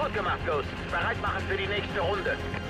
Ausgemacht, Ghost. Bereit machen für die nächste Runde.